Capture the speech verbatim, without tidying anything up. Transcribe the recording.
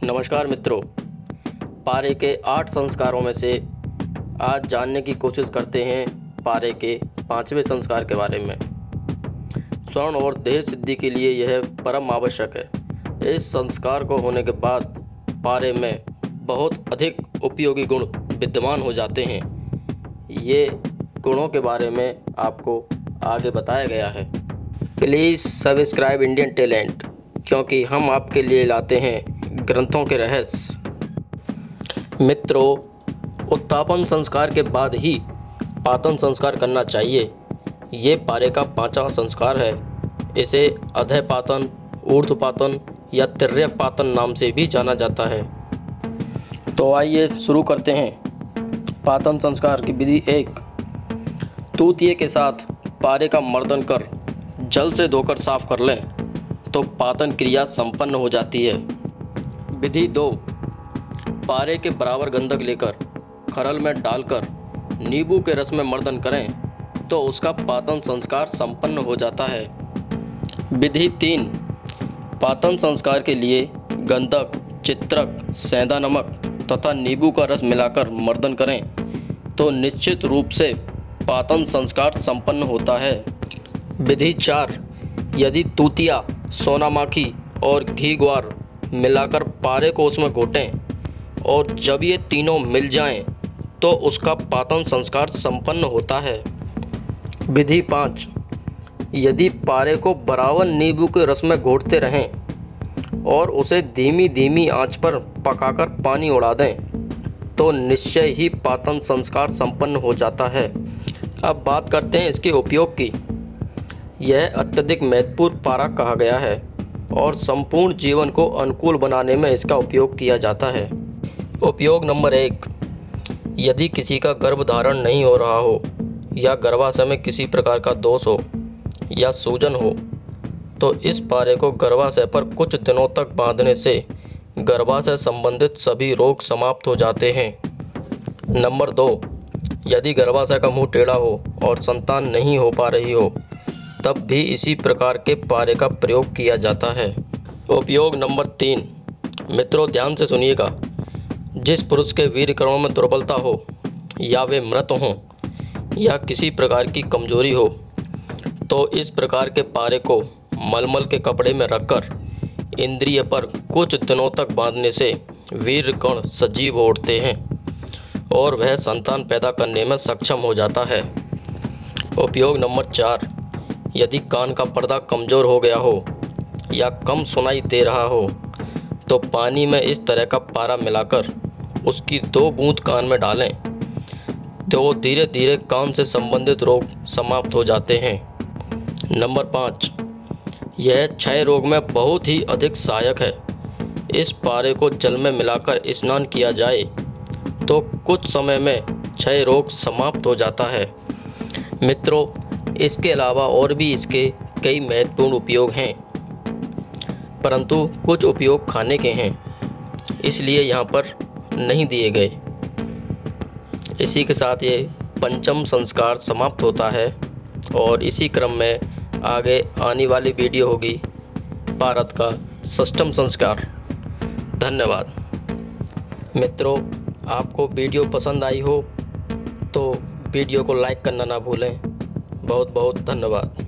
नमस्कार मित्रों, पारे के आठ संस्कारों में से आज जानने की कोशिश करते हैं पारे के पांचवें संस्कार के बारे में। स्वर्ण और देह सिद्धि के लिए यह परम आवश्यक है। इस संस्कार को होने के बाद पारे में बहुत अधिक उपयोगी गुण विद्यमान हो जाते हैं। ये गुणों के बारे में आपको आगे बताया गया है। प्लीज़ सब्सक्राइब इंडियन टैलेंट, क्योंकि हम आपके लिए लाते हैं ग्रंथों के रहस्य। मित्रों, उत्तापन संस्कार के बाद ही पातन संस्कार करना चाहिए। ये पारे का पांचवा संस्कार है। इसे अधःपातन, ऊर्ध्वपातन या तिर्यक पातन नाम से भी जाना जाता है। तो आइए शुरू करते हैं। पातन संस्कार की विधि एक। तूतिए के साथ पारे का मर्दन कर जल से धोकर साफ कर लें तो पातन क्रिया संपन्न हो जाती है। विधि दो। पारे के बराबर गंधक लेकर खरल में डालकर नींबू के रस में मर्दन करें तो उसका पातन संस्कार संपन्न हो जाता है। विधि तीन। पातन संस्कार के लिए गंधक, चित्रक, सेंधा नमक तथा नींबू का रस मिलाकर मर्दन करें तो निश्चित रूप से पातन संस्कार संपन्न होता है। विधि चार। यदि तूतिया, सोनामाखी और घी ग्वार मिलाकर पारे को उसमें घोटें और जब ये तीनों मिल जाएं तो उसका पातन संस्कार संपन्न होता है। विधि पाँच। यदि पारे को बराबर नींबू के रस में घोटते रहें और उसे धीमी धीमी आंच पर पकाकर पानी उड़ा दें तो निश्चय ही पातन संस्कार संपन्न हो जाता है। अब बात करते हैं इसके उपयोग की। यह अत्यधिक महत्वपूर्ण पारा कहा गया है और संपूर्ण जीवन को अनुकूल बनाने में इसका उपयोग किया जाता है। उपयोग नंबर एक। यदि किसी का गर्भधारण नहीं हो रहा हो या गर्भाशय में किसी प्रकार का दोष हो या सूजन हो तो इस पारे को गर्भाशय पर कुछ दिनों तक बांधने से गर्भाशय संबंधित सभी रोग समाप्त हो जाते हैं। नंबर दो। यदि गर्भाशय का मुंह टेढ़ा हो और संतान नहीं हो पा रही हो तब भी इसी प्रकार के पारे का प्रयोग किया जाता है। उपयोग नंबर तीन। मित्रों, ध्यान से सुनिएगा। जिस पुरुष के वीर्य कर्मों में दुर्बलता हो या वे मृत हों या किसी प्रकार की कमजोरी हो तो इस प्रकार के पारे को मलमल के कपड़े में रखकर इंद्रिय पर कुछ दिनों तक बांधने से वीर्य कण सजीव हो उठते हैं और वह संतान पैदा करने में सक्षम हो जाता है। उपयोग नंबर चार। यदि कान का पर्दा कमज़ोर हो गया हो या कम सुनाई दे रहा हो तो पानी में इस तरह का पारा मिलाकर उसकी दो बूंद कान में डालें तो धीरे धीरे कान से संबंधित रोग समाप्त हो जाते हैं। नंबर पाँच। यह क्षय रोग में बहुत ही अधिक सहायक है। इस पारे को जल में मिलाकर स्नान किया जाए तो कुछ समय में क्षय रोग समाप्त हो जाता है। मित्रों, इसके अलावा और भी इसके कई महत्वपूर्ण उपयोग हैं, परंतु कुछ उपयोग खाने के हैं इसलिए यहाँ पर नहीं दिए गए। इसी के साथ ये पंचम संस्कार समाप्त होता है और इसी क्रम में आगे आने वाली वीडियो होगी भारत का षष्ठम संस्कार। धन्यवाद। मित्रों, आपको वीडियो पसंद आई हो तो वीडियो को लाइक करना ना भूलें। बहुत बहुत धन्यवाद।